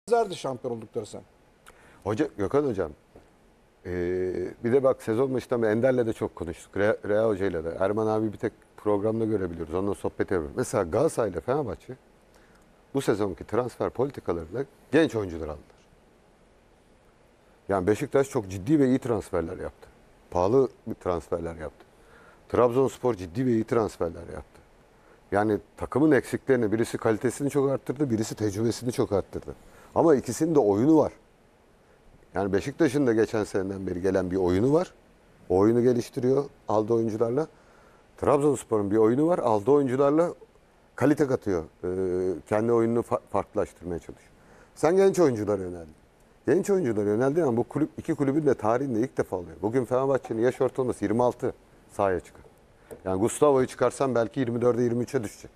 Zerdi şampiyon oldukları sen. Gökhan Hocam, bir de bak sezon başında Ender'le de çok konuştuk. Rea Hoca'yla da. Erman abi bir tek programda görebiliyoruz. Onunla sohbet ediyoruz. Mesela Galatasaray ile Fenerbahçe bu sezonki transfer politikalarıyla genç oyuncular aldılar. Yani Beşiktaş çok ciddi ve iyi transferler yaptı. Pahalı transferler yaptı. Trabzonspor ciddi ve iyi transferler yaptı. Yani takımın eksiklerini, birisi kalitesini çok arttırdı, birisi tecrübesini çok arttırdı. Ama ikisinin de oyunu var. Yani Beşiktaş'ın da geçen seneden beri gelen bir oyunu var. O oyunu geliştiriyor aldığı oyuncularla. Trabzonspor'un bir oyunu var. Aldığı oyuncularla kalite katıyor. Kendi oyununu farklılaştırmaya çalışıyor. Sen genç oyunculara yöneldin. Genç oyunculara yöneldin ama bu iki kulübün de tarihinde ilk defa oluyor. Bugün Fenerbahçe'nin yaş ortalaması 26 sahaya çıkar. Yani Gustavo'yu çıkarsan belki 24'e 23'e düşecek.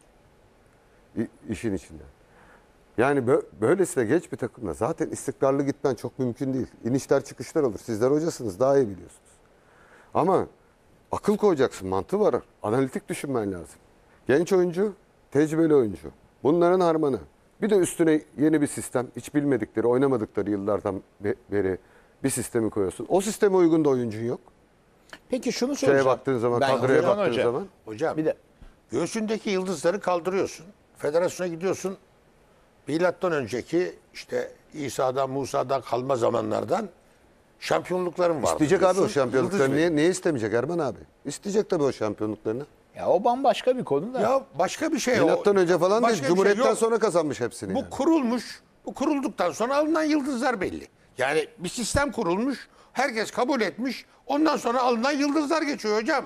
İşin içinde. Yani böylesine genç bir takımla zaten istikrarlı gitmen çok mümkün değil. İnişler çıkışlar olur. Sizler hocasınız, daha iyi biliyorsunuz. Ama akıl koyacaksın, mantığı var. Analitik düşünmen lazım. Genç oyuncu, tecrübeli oyuncu. Bunların harmanı. Bir de üstüne yeni bir sistem, hiç bilmedikleri, oynamadıkları yıllardan beri bir sistemi koyuyorsun. O sisteme uygun da oyuncun yok. Peki şunu soracağım. Şeye baktığın zaman, kadroya baktığın zaman. Hocam, bir de göğsündeki yıldızları kaldırıyorsun. Federasyona gidiyorsun. Milattan önceki işte İsa'dan, Musa'dan kalma zamanlardan şampiyonlukların vardı. İsteyecek abi o şampiyonluklarını. Niye istemeyecek Erman abi? İsteyecek tabii o şampiyonluklarını. Ya o bambaşka bir konu da. Ya başka bir şey o. Milattan önce falan değil. Başka bir Cumhuriyet'ten şey yok. sonra kazanmış hepsini. Bu yani. kurulmuş. Bu kurulduktan sonra alınan yıldızlar belli. Yani bir sistem kurulmuş. Herkes kabul etmiş. Ondan sonra alınan yıldızlar geçiyor hocam.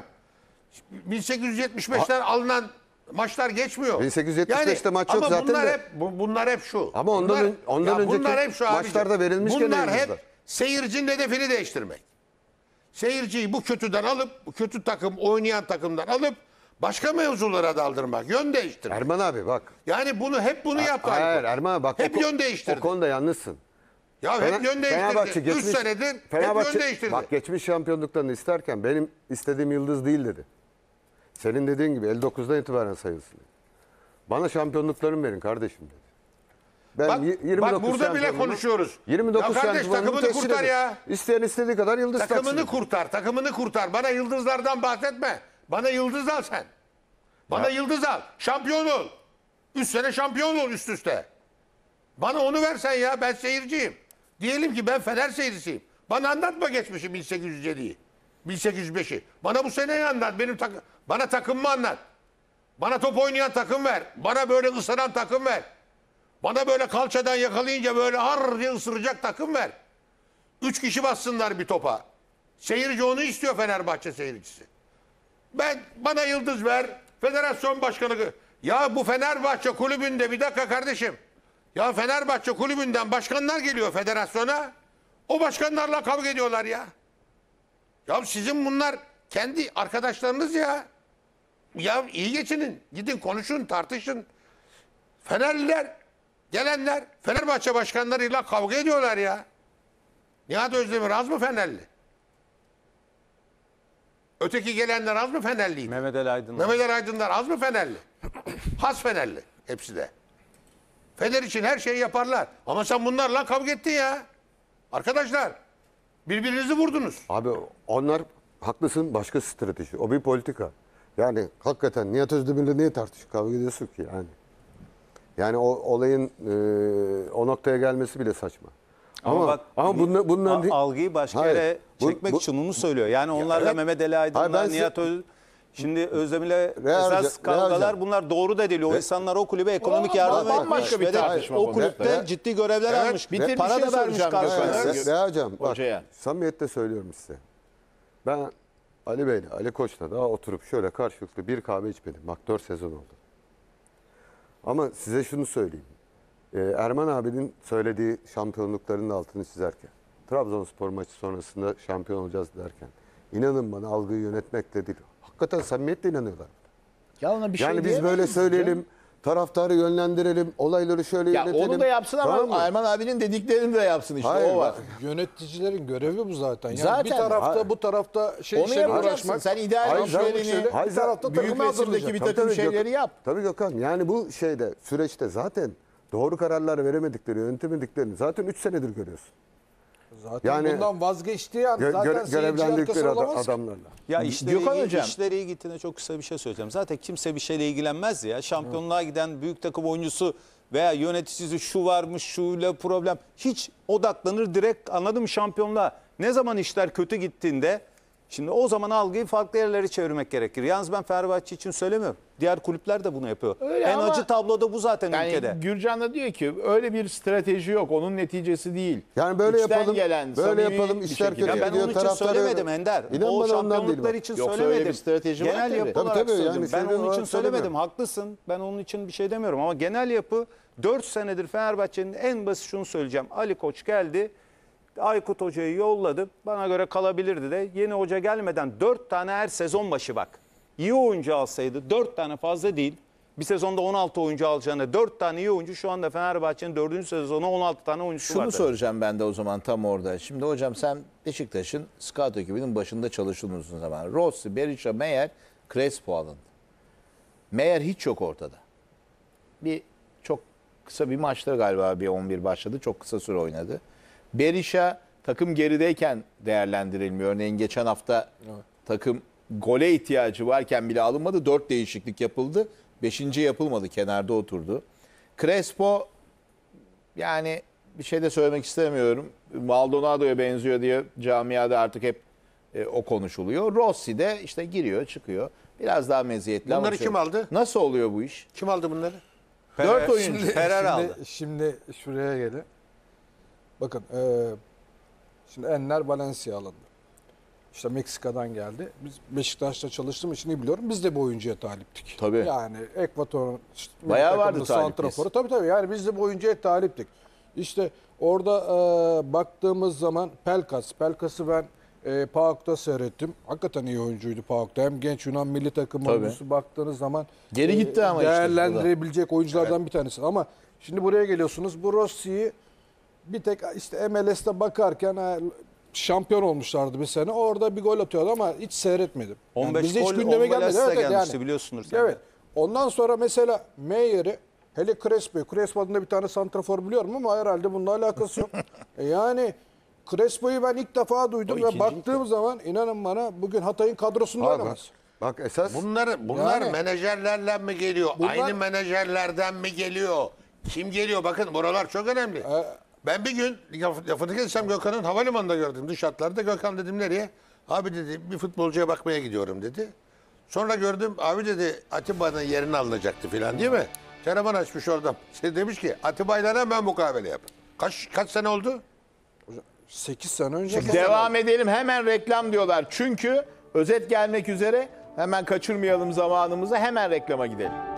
1875'ten alınan maçlar geçmiyor. 1875'te maç yok ama zaten bunlar de. hep bunlar hep şu. Ama ondan önceki bunlar hep şu maçlarda abicim. verilmiş gene Bunlar hep yıldızlar. seyircinin hedefini değiştirmek. Seyirciyi bu kötüden alıp, bu kötü takım oynayan takımdan alıp başka mevzulara daldırmak, yön değiştirmek. Erman abi bak. Yani bunu yaptı. Hayır Erman abi bak. Hep yön değiştirdi. O konuda yanlışsın. Ya hep yön değiştirdi. 3 senedir hep yön değiştirdi. Bak geçmiş şampiyonluklarını isterken benim istediğim yıldız değil dedi. Senin dediğin gibi 59'dan itibaren sayılsın dedi. Bana şampiyonluklarımı verin kardeşim dedi. Ben Bak, 29 bak burada bile şampiyonluğumu- konuşuyoruz. 29 Ya kardeş şampiyonluğumu takımını tescil kurtar edin. ya. İsteyen istediği kadar yıldız Takımını taksın. kurtar, takımını kurtar. Bana yıldızlardan bahsetme. Bana yıldız al sen. Bana yıldız al. Şampiyon ol. 3 sene şampiyon ol üst üste. Bana onu versen ya, ben seyirciyim. Diyelim ki ben Fener seyircisiyim. Bana anlatma geçmişi 1807'yi. 1805'i. Bana bu seneyi anlat. Bana takımımı anlat. Bana top oynayan takım ver. Bana böyle ısıran takım ver. Bana böyle kalçadan yakalayınca böyle har diye ısıracak takım ver. 3 kişi bassınlar bir topa. Seyirci onu istiyor, Fenerbahçe seyircisi. Bana yıldız ver. Federasyon başkanı. Ya bu Fenerbahçe kulübünde bir dakika kardeşim. Ya Fenerbahçe kulübünden başkanlar geliyor federasyona. O başkanlarla kavga ediyorlar ya. Ya sizin bunlar kendi arkadaşlarınız ya. Ya iyi geçinin. Gidin konuşun, tartışın. Fenerliler, gelenler Fenerbahçe başkanlarıyla kavga ediyorlar ya. Nihat Özdemir az mı Fenerli? Öteki gelenler az mı Fenerliydi? Mehmet Ali Aydınlar. Mehmet Ali Aydınlar az mı Fenerli? Has Fenerli hepsi de. Fener için her şeyi yaparlar. Ama sen bunlarla kavga ettin ya. Arkadaşlar birbirinizi vurdunuz. Abi onlar haklısın, başka strateji. O bir politika. Yani hakikaten Nihat Özdemir'le niye tartışıp kavga ediyorsun ki yani? Yani o olayın o noktaya gelmesi bile saçma. Ama bunların algıyı başka Hayır, yere çekmek için onu söylüyor. Yani onlarla evet. Mehmet Ali Aydınlar, Hayır, Nihat Şimdi Özdemir'le Real esas kavgalar Hocam. bunlar doğru da değil. O insanlar o kulübe ekonomik O yardım bambaşka etmiş. bir tartışma O bu. kulüpte Evet. ciddi görevler Evet. almış. Bir de bir Para şey da vermiş soracağım karşılığında. Gökhan. Reha Hocam bak Hocaya. samimiyetle söylüyorum size. Ben Ali Bey'le, Ali Koç'la daha oturup şöyle karşılıklı bir kahve içmedim. Bak 4 sezon oldu. Ama size şunu söyleyeyim. Erman abinin söylediği şampiyonlukların altını çizerken, Trabzonspor maçı sonrasında şampiyon olacağız derken, inanın bana algıyı yönetmekle değil. Hakikaten samimiyetle inanıyorlar. Ya ona bir şey Yani biz diyemeyiz böyle canım. söyleyelim, taraftarı yönlendirelim, olayları şöyle Ya yönetelim. onu da yapsın ama Tamam mı? Erman abinin dediklerini de yapsın işte, Hayır, o var. Yöneticilerin görevi bu zaten. Yani Zaten. bir tarafta Hayır. bu tarafta Onu şeyle yapacaksın. uğraşmak. Sen ideal Hayır, işlerini, hayır, bir tarafta büyük takımı resimdeki hazırlayacak. bir Tabii, takım tabii, şeyleri yap. Tabii Gökhan. Yani bu süreçte zaten doğru kararlar veremedikleri, yönetemediklerini zaten 3 senedir görüyorsun. Zaten Yani bundan vazgeçtiği an zaten seyirci görevlendikleri arkası olamaz ki. adamlarla. Ya Gökhan Hocam. işleri iyi gittiğinde çok kısa bir şey söyleyeceğim. Zaten kimse bir şeyle ilgilenmez ya. Şampiyonluğa giden büyük takım oyuncusu veya yöneticisi şu varmış, şuyla problem. Hiç odaklanır direkt, anladın mı, şampiyonluğa. Ne zaman işler kötü gittiğinde, şimdi o zaman algıyı farklı yerlere çevirmek gerekir. Yalnız ben Fenerbahçe için söylemiyorum. Diğer kulüpler de bunu yapıyor. Öyle en ama acı tablo da bu zaten Yani ülkede. Gürcan da diyor ki öyle bir strateji yok. Onun neticesi değil. Yani böyle İçten yapalım, gelen, böyle samimi yapalım, bir işler şekilde. kötü Ya ben gidiyor, onun için taraftar söylemedim öyle. Ender. İnan O bana ondan değil şampiyonluklar bak. için Yoksa söylemedim. öyle bir strateji var Genel tabii. yapı Tabii, olarak tabii, yani söyledim. Ben söylüyorum, onun için olarak söylemedim. söylemiyorum. Haklısın. Ben onun için bir şey demiyorum ama genel yapı 4 senedir Fenerbahçe'nin en basit şunu söyleyeceğim. Ali Koç geldi. Aykut Hoca'yı yolladı. Bana göre kalabilirdi de. Yeni hoca gelmeden 4 tane her sezon başı bak. İyi oyuncu alsaydı 4 tane fazla değil. Bir sezonda 16 oyuncu alacağına 4 tane iyi oyuncu, şu anda Fenerbahçe'nin 4. sezonu 16 tane oyuncusu var. Şunu soracağım ben de o zaman tam orada. Şimdi hocam sen Beşiktaş'ın scout ekibinin başında çalıştın uzun zaman. Rossi, Berisha, Meyer, Crespo alındı. Meyer hiç yok ortada. Bir çok kısa bir maçta galiba bir 11 başladı. Çok kısa süre oynadı. Berisha takım gerideyken değerlendirilmiyor. Örneğin geçen hafta takım gole ihtiyacı varken bile alınmadı. 4 değişiklik yapıldı. 5. yapılmadı. Kenarda oturdu. Crespo, yani bir şey de söylemek istemiyorum. Maldonado'ya benziyor diye camiada artık hep o konuşuluyor. Rossi de işte giriyor, çıkıyor. Biraz daha meziyetli. Bunları ama kim aldı? Nasıl oluyor bu iş? Kim aldı bunları? 4 oyuncu. Ferrer aldı. Şimdi şuraya gelin. Bakın şimdi Enner Valencia alındı. İşte Meksika'dan geldi. Biz Beşiktaş'ta çalıştığım için iyi biliyorum. Biz de bu oyuncuya taliptik. Tabii. Yani Ekvator'un milli Bayağı takımının vardı talipliyiz. santraforu. Tabii yani biz de bu oyuncuya taliptik. İşte orada baktığımız zaman Pelkas'ı ben PAOK'ta seyrettim. Hakikaten iyi oyuncuydu PAOK'ta. Hem genç Yunan milli takım Tabii. oyuncusu, baktığınız zaman Geri gitti ama işte değerlendirebilecek oyunculardan bir tanesi. Ama şimdi buraya geliyorsunuz. Bu Rossi'yi bir tek işte MLS'te bakarken şampiyon olmuşlardı bir sene. Orada bir gol atıyordu ama hiç seyretmedim. 15 bizde hiç gol gündeme gelmedi. Omvelas'ta Evet, gelmişti yani. biliyorsundur sen de. Evet. Ondan sonra mesela Meyer'i, hele Crespo adında bir tane santrafor biliyorum ama herhalde bununla alakası yok. Yani Crespo'yu ben ilk defa duydum ve baktığım zaman inanın bana bugün Hatay'ın kadrosunda Abi, oynamaz. bak esas Bunlar Yani- menajerlerden mi geliyor? Aynı menajerlerden mi geliyor? Kim geliyor? Bakın buralar çok önemli. Ben bir gün lafını kessem Gökhan'ın havalimanında gördüm. Dış hatlarda. Gökhan dedim nereye? Abi dedi bir futbolcuya bakmaya gidiyorum dedi. Sonra gördüm abi dedi Atiba'nın yerini alınacaktı falan değil mi? Telefon açmış oradan. Demiş ki Atiba'yla hemen mukavele yap. Kaç sene oldu? 8 sene önce. Devam edelim, hemen reklam diyorlar. Çünkü özet gelmek üzere, hemen kaçırmayalım zamanımızı, hemen reklama gidelim.